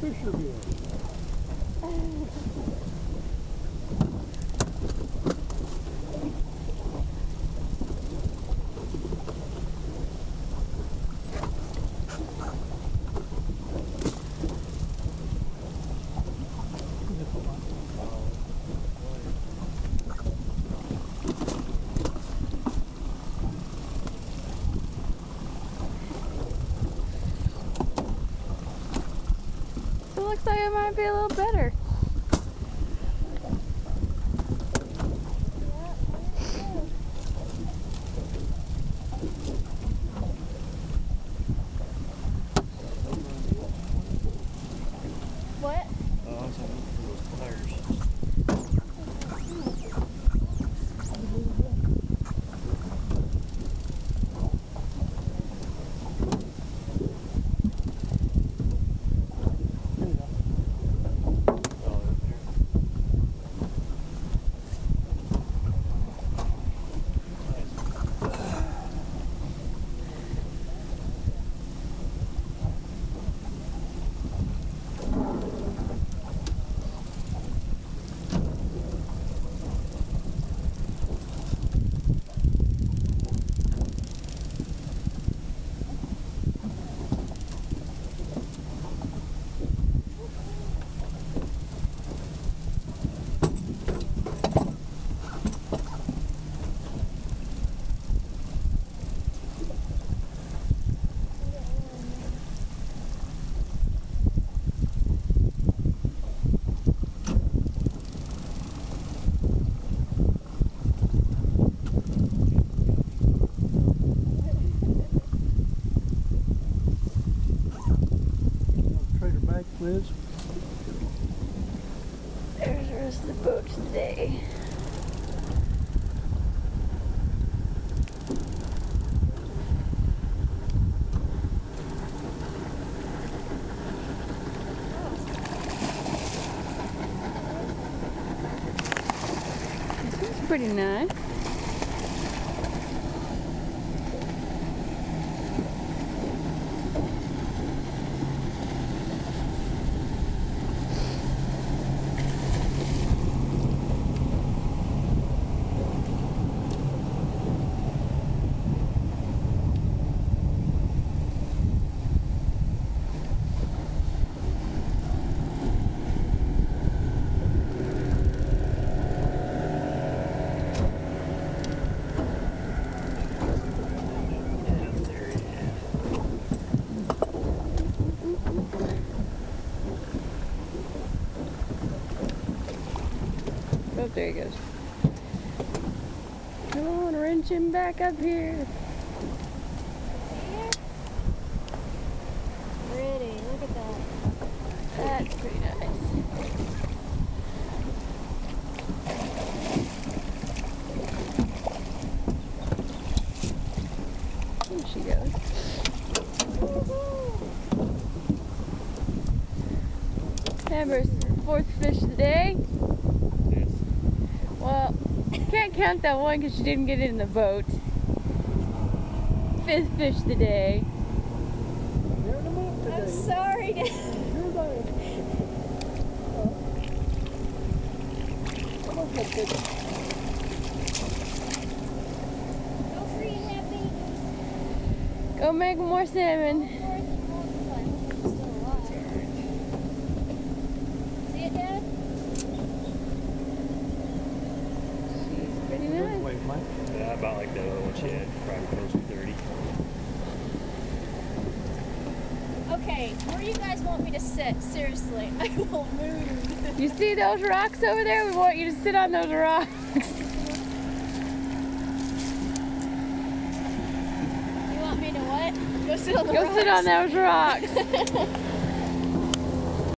Fisher here. It looks like it might be a little better. What? I was looking for those pliers. Liz. There's the rest of the boat today. This is pretty nice. Oh, there he goes. Come on, wrench him back up here. Pretty, look at that. That's pretty nice. There she goes. Amber's fourth fish of the day. Well, can't count that one because she didn't get in the boat. Fifth fish of the day. I'm sorry. Go free and happy. Go make more salmon. See it, Dad? She's pretty nice. Wait, Mike. Yeah, about like the other one she had, probably close to 30. Okay, where do you guys want me to sit? Seriously, I will move. You see those rocks over there? We want you to sit on those rocks. You want me to what? Go sit on the Go rocks? sit on those rocks.